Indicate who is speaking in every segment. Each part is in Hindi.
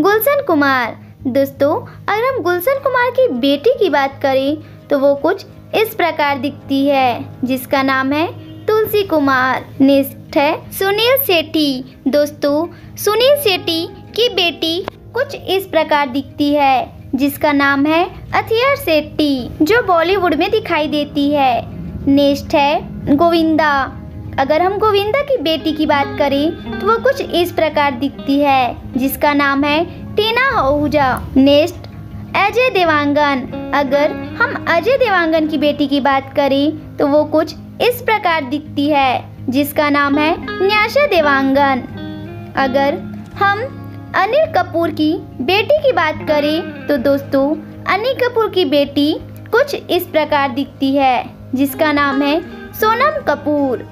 Speaker 1: गुलशन कुमार। दोस्तों अगर हम गुलशन कुमार की बेटी की बात करें तो वो कुछ इस प्रकार दिखती है, जिसका नाम है तुलसी कुमार। नेक्स्ट है सुनील शेट्टी। दोस्तों सुनील शेट्टी की बेटी कुछ इस प्रकार दिखती है, जिसका नाम है अथियर शेट्टी, जो बॉलीवुड में दिखाई देती है। नेक्स्ट है गोविंदा। अगर हम गोविंदा की बेटी की बात करें तो वो कुछ इस प्रकार दिखती है, जिसका नाम है टीना आहूजा। नेक्स्ट अजय देवांगन। अगर हम अजय देवांगन की बेटी की बात करें तो वो कुछ इस प्रकार दिखती है, जिसका नाम है न्यासा देवांगन। अगर हम अनिल कपूर की बेटी की बात करें तो दोस्तों अनिल कपूर की बेटी कुछ इस प्रकार दिखती है, जिसका नाम है सोनम कपूर।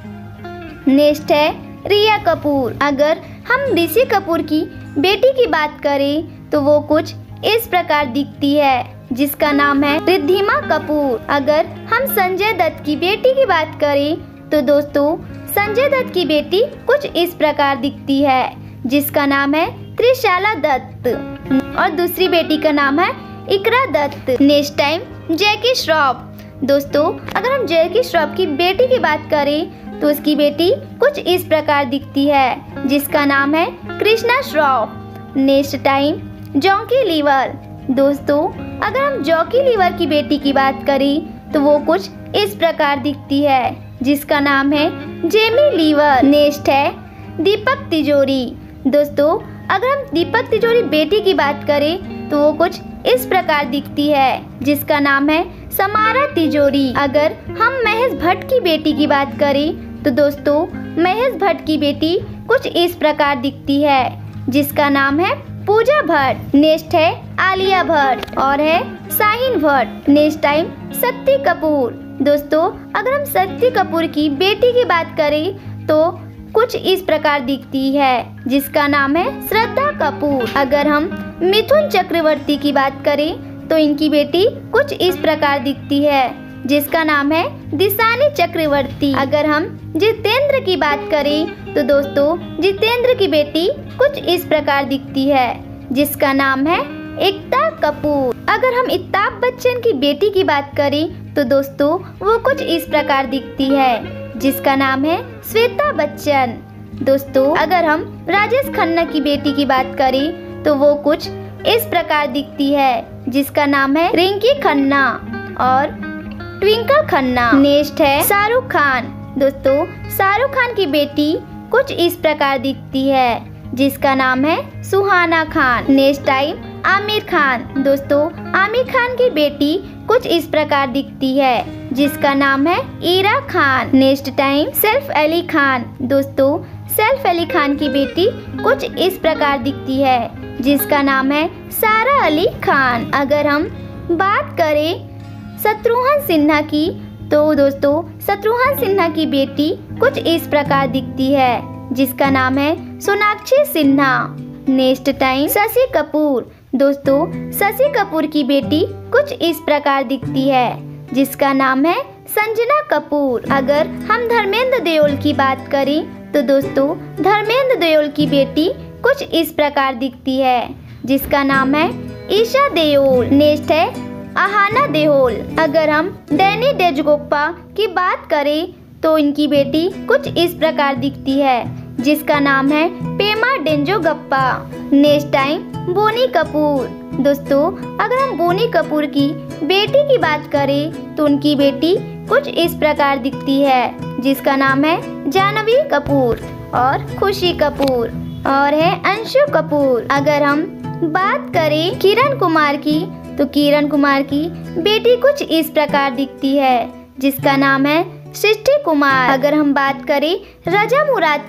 Speaker 1: नेक्स्ट है रिया कपूर। अगर हम ऋषि कपूर की बेटी की बात करें तो वो कुछ इस प्रकार दिखती है, जिसका नाम है रिद्धिमा कपूर। अगर हम संजय दत्त की बेटी की बात करें तो दोस्तों संजय दत्त की बेटी कुछ इस प्रकार दिखती है, जिसका नाम है त्रिशाला दत्त, और दूसरी बेटी का नाम है इकरा दत्त। Next time Jackie Shroff. दोस्तों अगर हम जैकी श्रॉफ की बेटी की बात करें तो उसकी बेटी कुछ इस प्रकार दिखती है, जिसका नाम है कृष्णा श्रॉफ। Next time Johnny Lever. दोस्तों अगर हम जॉकी लीवर की बेटी की बात करें तो वो कुछ इस प्रकार दिखती है, जिसका नाम है जेमी लीवर। नेक्स्ट है दीपक तिजोरी। दोस्तों अगर हम दीपक तिजोरी बेटी की बात करें तो वो कुछ इस प्रकार दिखती है, जिसका नाम है समारा तिजोरी। अगर हम महेश भट्ट की बेटी की बात करें तो दोस्तों महेश भट्ट की बेटी कुछ इस प्रकार दिखती है, जिसका नाम है पूजा भट्ट। नेक्स्ट है आलिया भट्ट और है शाहीन भट्ट। Next time Shakti Kapoor. दोस्तों अगर हम शक्ति कपूर की बेटी की बात करें तो कुछ इस प्रकार दिखती है, जिसका नाम है श्रद्धा कपूर। अगर हम मिथुन चक्रवर्ती की बात करें तो इनकी बेटी कुछ इस प्रकार दिखती है, जिसका नाम है दिशानी चक्रवर्ती। अगर हम जितेंद्र की बात करें तो दोस्तों जितेंद्र की बेटी कुछ इस प्रकार दिखती है, जिसका नाम है एकता कपूर। अगर हम अमिताभ बच्चन की बेटी की बात करें तो दोस्तों वो कुछ इस प्रकार दिखती है, जिसका नाम है श्वेता बच्चन। दोस्तों अगर हम राजेश खन्ना की बेटी की बात करें तो वो कुछ इस प्रकार दिखती है, जिसका नाम है रिंकी खन्ना और ट्विंकल खन्ना। नेक्स्ट है शाहरुख खान। दोस्तों शाहरुख खान की बेटी कुछ इस प्रकार दिखती है, जिसका नाम है सुहाना खान। Next time Aamir Khan. दोस्तों आमिर खान की बेटी कुछ इस प्रकार दिखती है, जिसका नाम है ईरा खान। Next time Saif Ali Khan. दोस्तों सैफ अली खान की बेटी कुछ इस प्रकार दिखती है, जिसका नाम है सारा अली खान। अगर हम बात करें शत्रुघ्न सिन्हा की तो दोस्तों शत्रुघ्न सिन्हा की बेटी कुछ इस प्रकार दिखती है, जिसका नाम है सोनाक्षी सिन्हा। Next time Shashi Kapoor. दोस्तों शशि कपूर की बेटी कुछ इस प्रकार दिखती है, जिसका नाम है संजना कपूर। अगर हम धर्मेंद्र देओल की बात करें तो दोस्तों धर्मेंद्र देओल की बेटी कुछ इस प्रकार दिखती है, जिसका नाम है ईशा देओल। नेक्स्ट है आहाना देओल। अगर हम डैनी डेजगोप्पा की बात करें तो इनकी बेटी कुछ इस प्रकार दिखती है, जिसका नाम है पेमा डेंजोगप्पा। Next time Boney Kapoor. दोस्तों अगर हम बोनी कपूर की बेटी की बात करें तो उनकी बेटी कुछ इस प्रकार दिखती है, जिसका नाम है जानवी कपूर और खुशी कपूर और है अंशु कपूर। अगर हम बात करें किरण कुमार की तो किरण कुमार की बेटी कुछ इस प्रकार दिखती है, जिसका नाम है सृष्टि कुमार। अगर हम बात करें रजा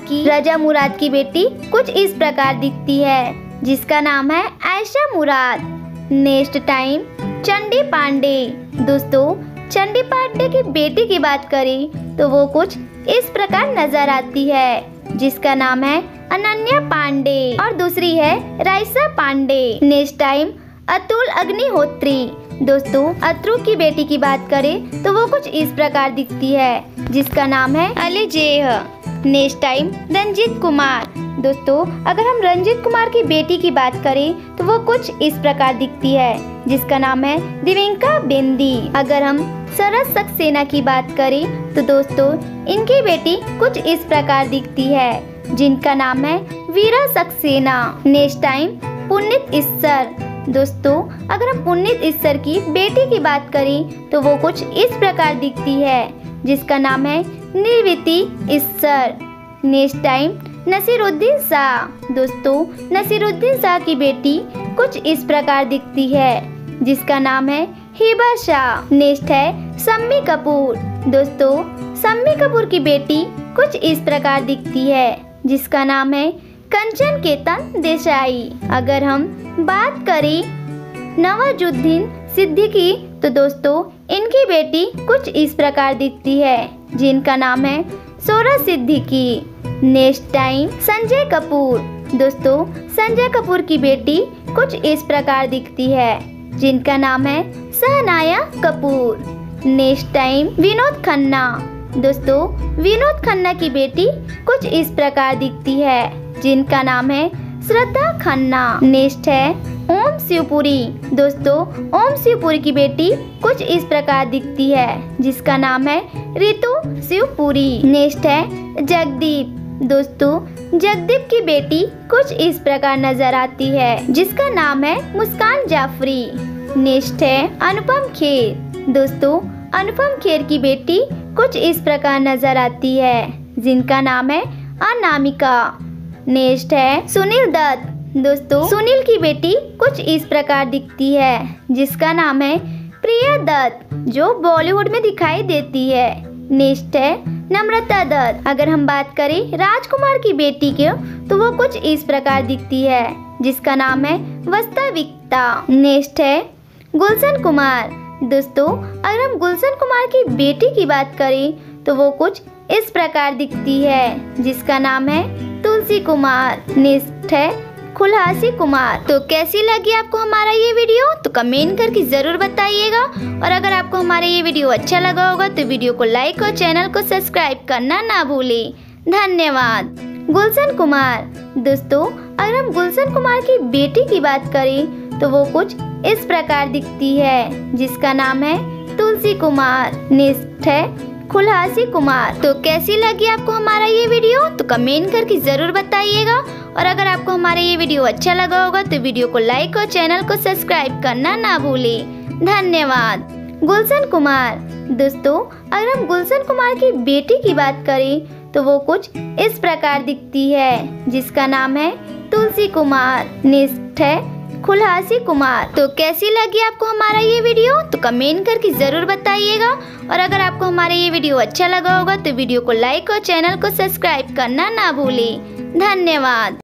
Speaker 1: मुराद की बेटी कुछ इस प्रकार दिखती है, जिसका नाम है आयशा मुराद। Next time Chunky Pandey. दोस्तों चंडी पांडे की बेटी की बात करें तो वो कुछ इस प्रकार नजर आती है, जिसका नाम है अनन्या पांडे और दूसरी है राइसा पांडे। Next time Atul Agnihotri. दोस्तों अतुल की बेटी की बात करें तो वो कुछ इस प्रकार दिखती है, जिसका नाम है अलीजेह। Next time Ranjeet Kumar. दोस्तों अगर हम रंजीत कुमार की बेटी की बात करें तो वो कुछ इस प्रकार दिखती है, जिसका नाम है दिव्यंका बिंदी। अगर हम सरस सक्सेना की बात करें तो दोस्तों इनकी बेटी कुछ इस प्रकार दिखती है, जिनका नाम है वीरा सक्सेना। Next time Puneet Issar. दोस्तों अगर हम पुनीत ईश्वर की बेटी की बात करें तो वो कुछ इस प्रकार दिखती है, जिसका नाम है निर्वृति ईश्वर। Next time Naseeruddin Shah. दोस्तों नसीरुद्दीन शाह की बेटी कुछ इस प्रकार दिखती है, जिसका नाम है हिबा शाह। नेक्स्ट है शम्मी कपूर। दोस्तों शम्मी कपूर की बेटी कुछ इस प्रकार दिखती है, जिसका नाम है कंचन केतन देसाई। अगर हम बात करें नवाजुद्दीन सिद्दीकी तो दोस्तों इनकी बेटी कुछ इस प्रकार दिखती है, जिनका नाम है सोरा सिद्दीकी। Next time Sanjay Kapoor. दोस्तों संजय कपूर की बेटी कुछ इस प्रकार दिखती है, जिनका नाम है शहनाया कपूर। Next time Vinod Khanna. दोस्तों विनोद खन्ना की बेटी कुछ इस प्रकार दिखती है, जिनका नाम है श्रद्धा खन्ना। नेक्स्ट है ओम शिवपुरी। दोस्तों ओम शिवपुरी की बेटी कुछ इस प्रकार दिखती है, जिसका नाम है रितु शिवपुरी। नेक्स्ट है जगदीप। दोस्तों जगदीप की बेटी कुछ इस प्रकार नजर आती है, जिसका नाम है मुस्कान जाफरी। नेक्स्ट है अनुपम खेर। दोस्तों अनुपम खेर की बेटी कुछ इस प्रकार नजर आती है, जिनका नाम है अनामिका। नेक्स्ट है सुनील दत्त। दोस्तों सुनील की बेटी कुछ इस प्रकार दिखती है, जिसका नाम है प्रिया दत्त, जो बॉलीवुड में दिखाई देती है। नेक्स्ट है नम्रता दत्त। अगर हम बात करें राजकुमार की बेटी की तो वो कुछ इस प्रकार दिखती है, जिसका नाम है वास्तविकता। नेक्स्ट है गुलशन कुमार। दोस्तों अगर हम गुलशन कुमार की बेटी की बात करें तो वो कुछ इस प्रकार दिखती है, जिसका नाम है तुलसी कुमार। नेक्स्ट है खुलासी कुमार। तो कैसी लगी आपको हमारा ये वीडियो तो कमेंट करके जरूर बताइएगा, और अगर आपको हमारा ये वीडियो अच्छा लगा होगा तो वीडियो को लाइक और चैनल को सब्सक्राइब करना ना भूलें। धन्यवाद। गुलशन कुमार। दोस्तों अगर हम गुलशन कुमार की बेटी की बात करें तो वो कुछ इस प्रकार दिखती है, जिसका नाम है तुलसी कुमार। नेक्स्ट है खुलासी कुमार। तो कैसी लगी आपको हमारा ये वीडियो तो कमेंट करके जरूर बताइएगा, और अगर आपको हमारा ये वीडियो अच्छा लगा होगा तो वीडियो को लाइक और चैनल को सब्सक्राइब करना ना भूलें। धन्यवाद। गुलशन कुमार। दोस्तों अगर हम गुलशन कुमार की बेटी की बात करें तो वो कुछ इस प्रकार दिखती है, जिसका नाम है तुलसी कुमार। नेक्स्ट है खुलासी कुमार। तो कैसी लगी आपको हमारा ये वीडियो तो कमेंट करके जरूर बताइएगा, और अगर आपको हमारा ये वीडियो अच्छा लगा होगा तो वीडियो को लाइक और चैनल को सब्सक्राइब करना ना भूलें। धन्यवाद।